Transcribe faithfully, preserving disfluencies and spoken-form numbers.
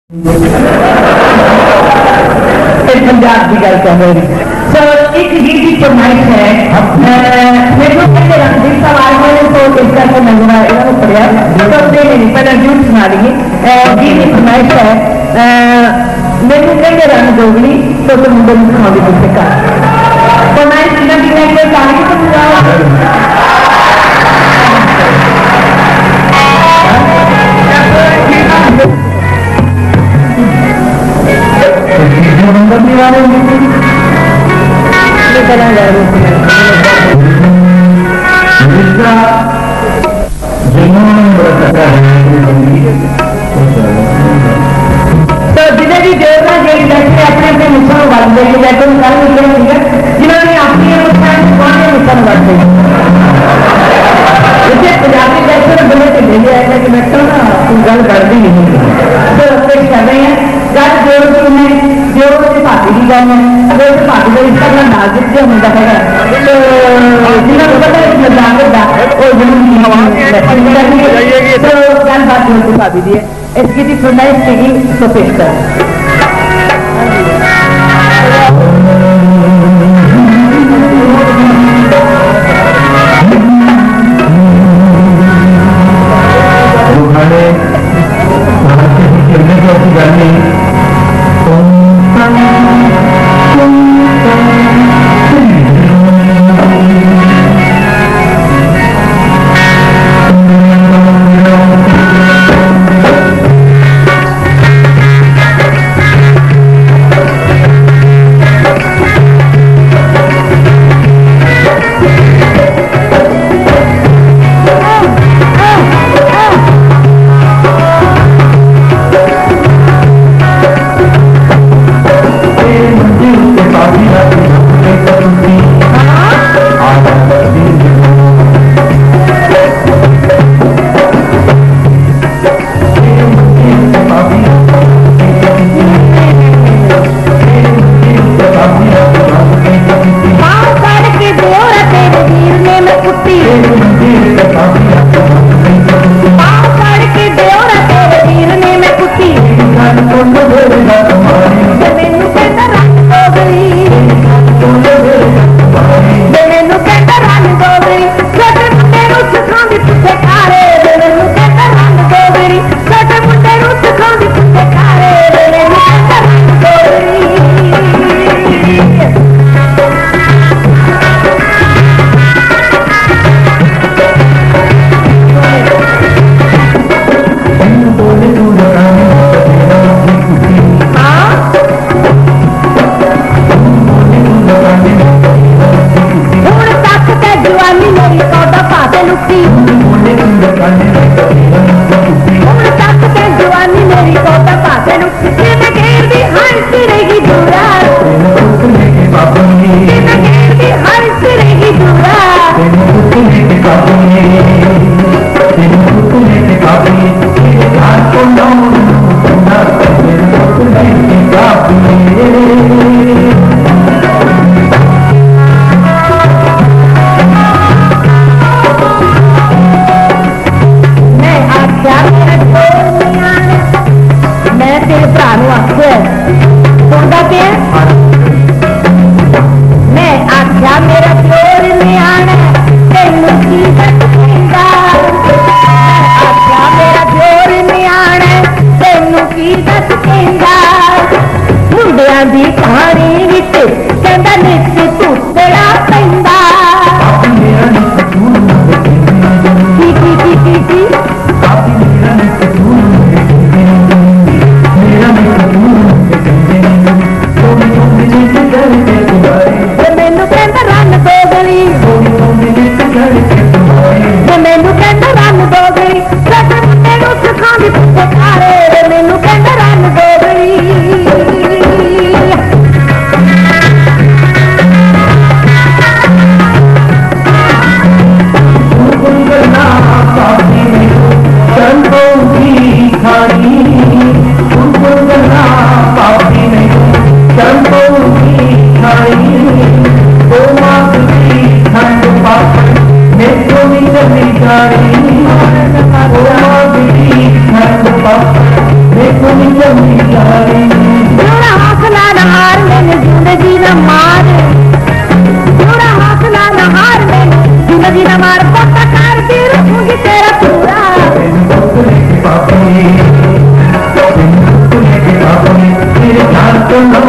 पंजाब की गल कर रही सो एक गीत की फरमाइश है मेरे को कहते रणदीप सवाल मैंने तो इस करके मंगवा इन्होंने पढ़िया तो दे नहीं पहले झूठ सुना देंगे गीत की फरमाइश है मेरे को कहते रंग दोगली तो तुम मुझे खाओगे मुझसे का फरमाइश बिना बिना कोई कहानी तो बुलाओ बदली वाले तो जिन्हें भी देवता जेल बैठे अपने अपने मुस्लिम बात देखे बैठे निकाल निकले जिन्होंने अपनी मुस्लिम मुस्लिम बात देखे जैसे पंजाबी बैठे तो बने तो भेजे आएगा कि मैं तो ना तुम गल करती नहीं तो पेश कर रहे हैं गल जोड़ में जो भाभी की गल है अगर भाभी का रिश्ता का नाजुक जो होता है तो जिन्होंने पता है मजाक होता और तो गल बात होती भाभी दी इसकी थी फरमाइश की तो पेश कर मैनू कहंदा रन दोगली जोड़ा हौसला न हार मैंने जिंदगी न मार, जोड़ा हौसला न हार मैंने जिंदगी न मार, पक्का करती रहूंगी तेरा पूरा। तेरे ख्याल तो